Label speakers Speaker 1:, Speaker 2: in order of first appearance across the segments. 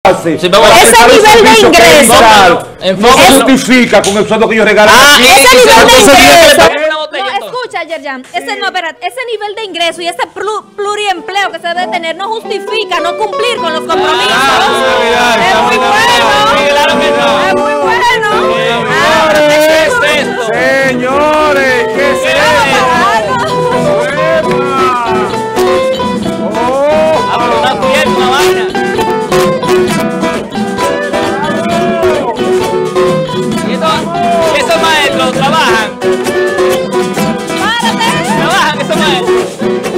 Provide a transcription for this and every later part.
Speaker 1: hace.
Speaker 2: Sí,
Speaker 1: Ese
Speaker 3: nivel de ingreso.
Speaker 1: No se justifica con el sueldo que yo regalo.
Speaker 3: Ese nivel de ingreso.
Speaker 4: No, escucha, Yerjan, ese nivel de ingreso y ese pluriempleo que se debe tener no justifica no cumplir con los compromisos. Es muy bueno. Es muy bueno.
Speaker 1: Señores, ¿qué es
Speaker 2: Una pierna, una vaina. ¿Y esos maestros trabajan? ¿Trabajan esos maestros?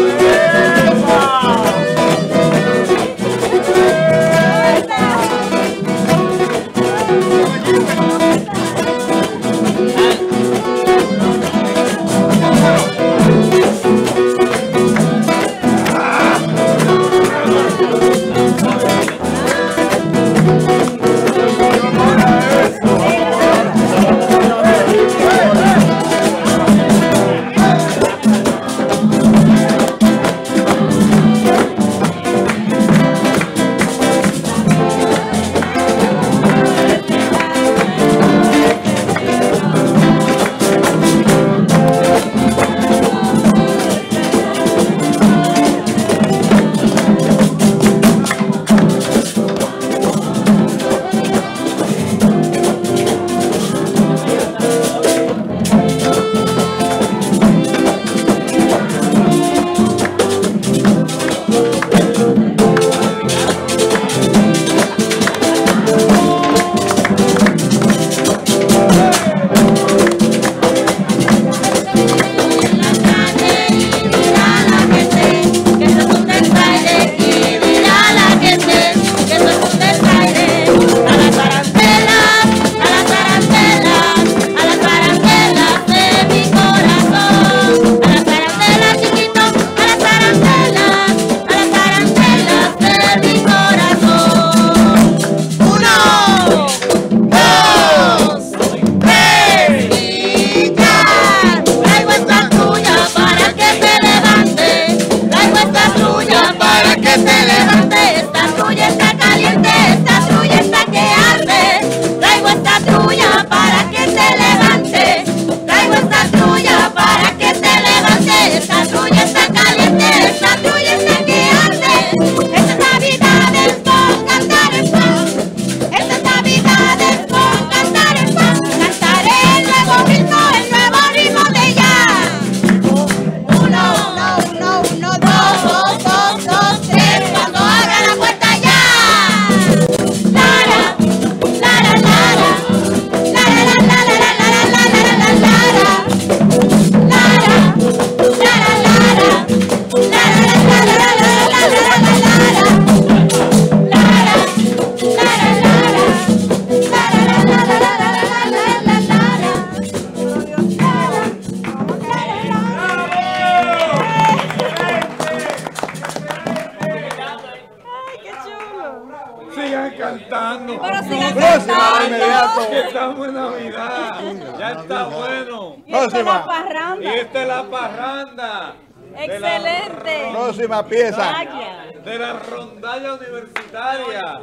Speaker 1: Sigan cantando.
Speaker 4: Pero sigan cantando.
Speaker 1: Que estamos en Navidad. Ya está bueno.
Speaker 4: Y esta es la parranda.
Speaker 1: Y esta es la parranda.
Speaker 4: Excelente.
Speaker 5: Próxima pieza.
Speaker 4: Vaya.
Speaker 1: De la rondalla universitaria.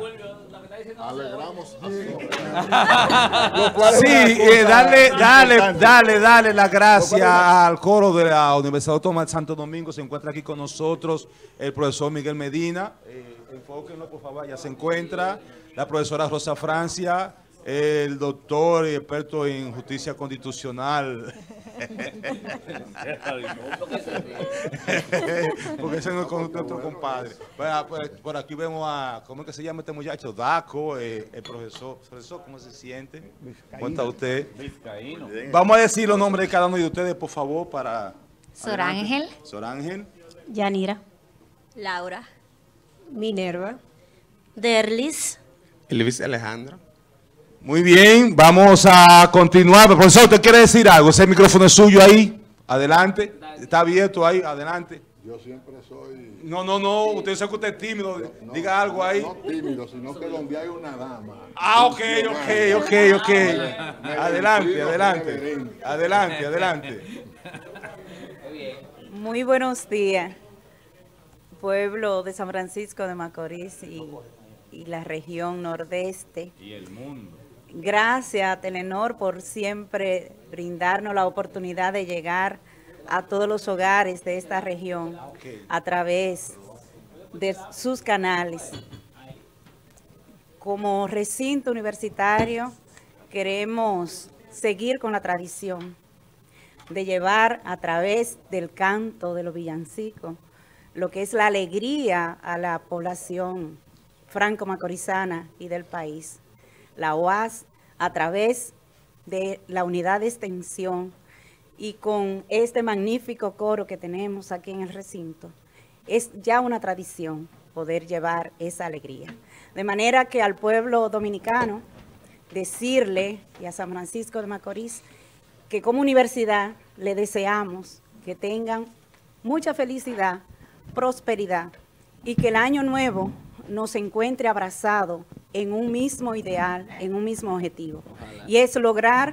Speaker 5: Alegramos.
Speaker 6: Sí, dale las gracias al coro de la Universidad Autónoma de Santo Domingo. Se encuentra aquí con nosotros el profesor Miguel Medina. Enfóquenlo, por favor, ya se encuentra. La profesora Rosa Francia, el doctor y experto en justicia constitucional. Porque ese no es nuestro compadre. Por aquí vemos a, ¿cómo es que se llama este muchacho? Daco, el profesor. Profesor, ¿cómo se siente? ¿Cómo está usted?
Speaker 1: Vizcaíno.
Speaker 6: Vamos a decir los nombres de cada uno de ustedes, por favor, para...
Speaker 3: Sor Ángel.
Speaker 6: Sor Ángel.
Speaker 3: Yanira.
Speaker 4: Laura.
Speaker 3: Minerva.
Speaker 7: Derlis.
Speaker 8: Luis Alejandro.
Speaker 6: Muy bien, vamos a continuar. Profesor, ¿usted quiere decir algo? Ese micrófono es suyo ahí. Adelante. Está abierto ahí. Adelante.
Speaker 5: Yo siempre soy...
Speaker 6: No. Usted sabe que usted es tímido.
Speaker 5: No,
Speaker 6: diga algo ahí.
Speaker 5: No tímido, sino que donde hay una dama.
Speaker 6: Ok. Adelante.
Speaker 9: Muy buenos días, pueblo de San Francisco de Macorís y
Speaker 8: y la región nordeste.
Speaker 1: Y el mundo.
Speaker 8: Gracias a Telenor por siempre brindarnos la oportunidad de llegar a todos los hogares de esta región a través de sus canales. Como recinto universitario queremos seguir con la tradición de llevar a través del canto de los villancicos lo que es la alegría a la población franco-macorizana y del país. La UAS a través de la unidad de extensión y con este magnífico coro que tenemos aquí en el recinto, es ya una tradición poder llevar esa alegría. De manera que al pueblo dominicano decirle y a San Francisco de Macorís que como universidad le deseamos que tengan mucha felicidad, prosperidad y que el año nuevo nos encuentre abrazado en un mismo ideal, en un mismo objetivo. Ojalá. Y es lograr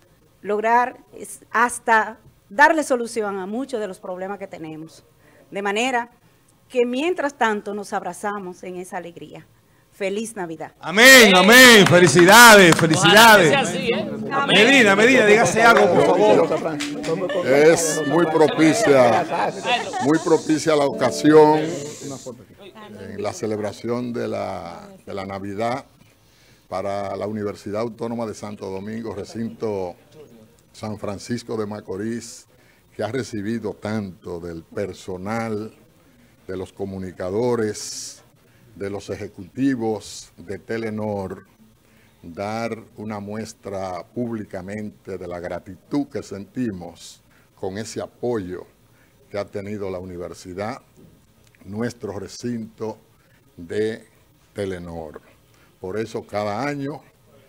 Speaker 8: hasta darle solución a muchos de los problemas que tenemos. De manera que mientras tanto nos abrazamos en esa alegría. Feliz Navidad.
Speaker 6: Amén, amén. Felicidades, felicidades. Así, Medina, dígase algo, por favor.
Speaker 5: Es muy propicia la ocasión en la celebración de la Navidad para la Universidad Autónoma de Santo Domingo, recinto San Francisco de Macorís, que ha recibido tanto del personal, de los comunicadores, de los ejecutivos de Telenor, dar una muestra públicamente de la gratitud que sentimos con ese apoyo que ha tenido la universidad, nuestro recinto de Telenor. Por eso cada año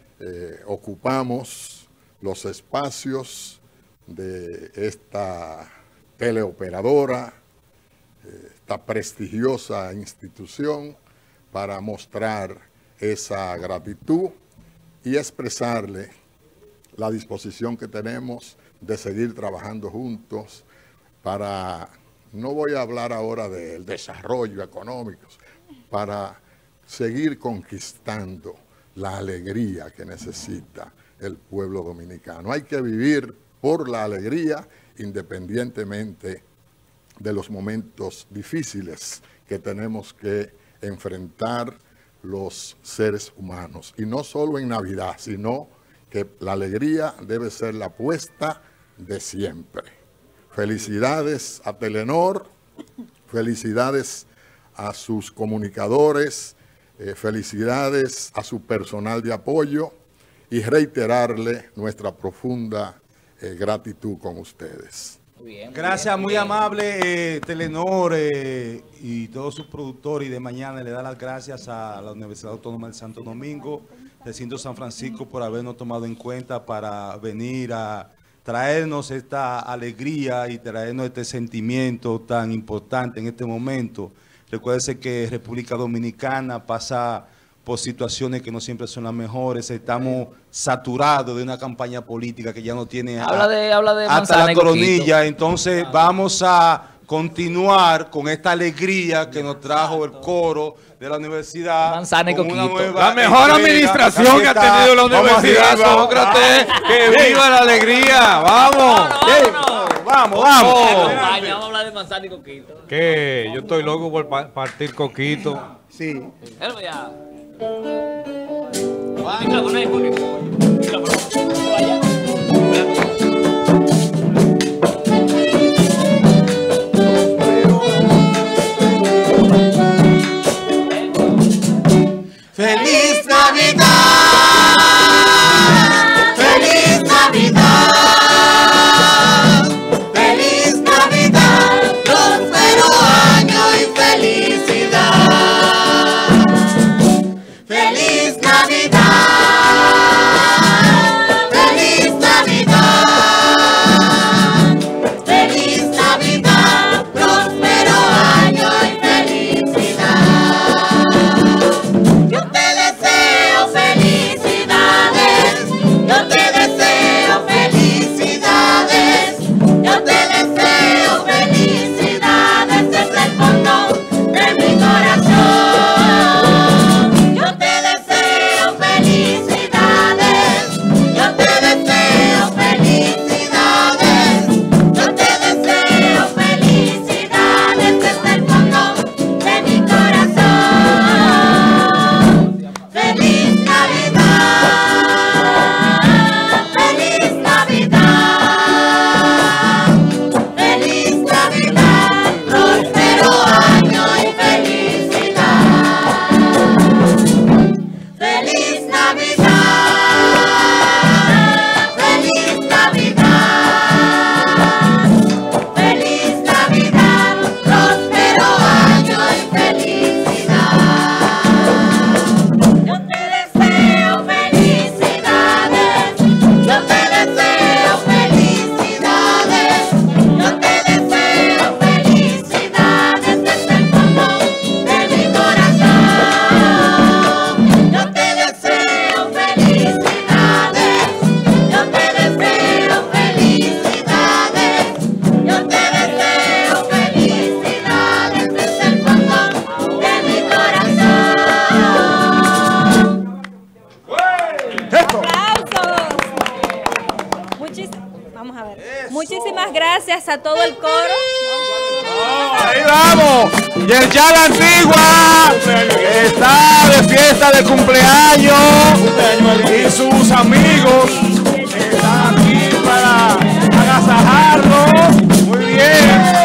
Speaker 5: ocupamos los espacios de esta teleoperadora, esta prestigiosa institución, para mostrar esa gratitud y expresarle la disposición que tenemos de seguir trabajando juntos para, no voy a hablar ahora del desarrollo económico, para seguir conquistando la alegría que necesita el pueblo dominicano. Hay que vivir por la alegría independientemente de los momentos difíciles que tenemos que enfrentar los seres humanos. Y no solo en Navidad, sino que la alegría debe ser la apuesta de siempre. Felicidades a Telenor, felicidades a sus comunicadores, felicidades a su personal de apoyo y reiterarle nuestra profunda gratitud con ustedes.
Speaker 6: Bien, gracias, muy amable Telenor y todos sus productores, y de mañana le da las gracias a la Universidad Autónoma de Santo Domingo, recinto San Francisco, por habernos tomado en cuenta para venir a traernos esta alegría y traernos este sentimiento tan importante en este momento. Recuérdese que República Dominicana pasa por situaciones que no siempre son las mejores. Estamos saturados de una campaña política que ya no tiene
Speaker 2: habla de
Speaker 6: hasta la coronilla. Entonces vamos a continuar con esta alegría que nos trajo el coro de la universidad.
Speaker 2: Manzana y coquito.
Speaker 1: La mejor administración que ha tenido la universidad, Sócrates. ¡Que viva la alegría! ¡Vamos!
Speaker 6: Vamos.
Speaker 2: Vamos a hablar de manzana y coquito.
Speaker 1: ¿Qué? Yo estoy loco por partir coquito.
Speaker 5: Sí.
Speaker 2: Ya.
Speaker 9: ¡Feliz Navidad! ¡Feliz Navidad! ¡Feliz Navidad! ¡Próspero año y felicidad! ¡Feliz Navidad! ¡Feliz Navidad! ¡Feliz Navidad! ¡Próspero año y felicidad! Yo te deseo felicidades, yo te deseo felicidades, yo te deseo felicidades desde el fondo de mi corazón.
Speaker 4: Muchísimas gracias a todo el coro.
Speaker 1: Ahí vamos. Yerjan la Antigua está de fiesta de cumpleaños y sus amigos están aquí para agasajarlo. Muy bien.